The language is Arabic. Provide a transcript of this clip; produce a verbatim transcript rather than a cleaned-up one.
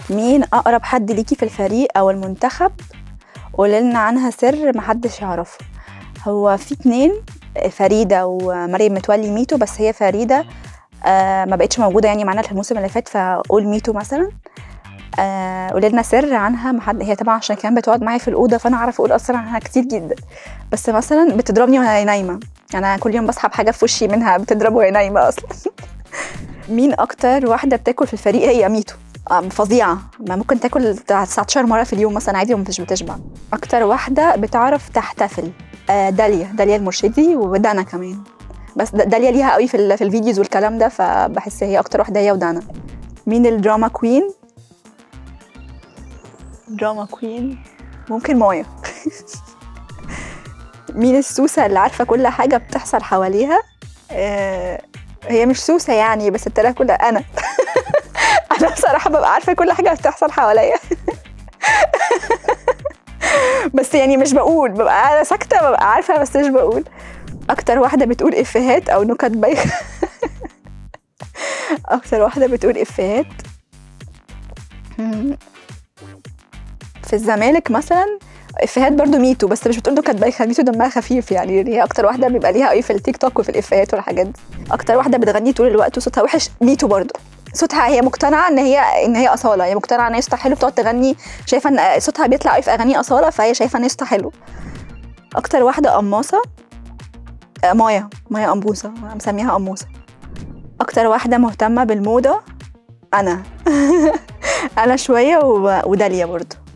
مين أقرب حد ليكي في الفريق أو المنتخب؟ قولي لنا عنها سر محدش يعرفه. هو في اتنين، فريدة ومريم متولي ميتو، بس هي فريدة آه ما بقتش موجودة يعني معانا في الموسم اللي فات، فقول ميتو مثلا. آه قولي لنا سر عنها. محد هي طبعا عشان كمان بتقعد معايا في الأوضة، فأنا أعرف أقول أصلا عنها كتير جدا، بس مثلا بتضربني وهي نايمة. أنا كل يوم بسحب حاجة في وشي منها، بتضرب وهي نايمة أصلا. مين أكتر واحدة بتاكل في الفريق؟ هي ميتو. فظيعة، ما ممكن تاكل تسعتاشر مرة في اليوم مثلا عادي ومش بتشبع. أكتر واحدة بتعرف تحتفل؟ آه داليا داليا المرشدي، ودانا كمان، بس داليا ليها قوي في في الفيديوز والكلام ده، فبحس هي أكتر واحدة، هي ودانا. مين الدراما كوين؟ دراما كوين ممكن مايا. مين السوسة اللي عارفة كل حاجة بتحصل حواليها؟ آه هي مش سوسة يعني، بس التلاته كلها أنا. أنا بصراحة ببقى عارفة كل حاجة بتحصل حواليا. بس يعني مش بقول، ببقى أنا ساكتة، ببقى عارفة بس مش بقول. أكتر واحدة بتقول إفيهات أو نكت بايخة؟ أكتر واحدة بتقول إفيهات في الزمالك مثلا إفيهات برضو ميتو، بس مش بتقول نكت بايخة. ميتو دمها خفيف يعني، هي أكتر واحدة بيبقى ليها قوي في التيك توك وفي الإفيهات والحاجات دي. أكتر واحدة بتغني طول الوقت وصوتها وحش؟ ميتو برضو. صوتها هي مقتنعة ان هي ان هي أصالة، هي مقتنعة ان هي صوتها حلو، بتقعد تغني، شايفة ان صوتها بيطلع قوي في أغاني أصالة، فهي شايفة ان صوتها حلو. أكتر واحدة قماصة؟ مايا مايا قمبوسة، مسميها قموصة. أكتر واحدة مهتمة بالموضة؟ أنا. أنا شوية وداليا برضو.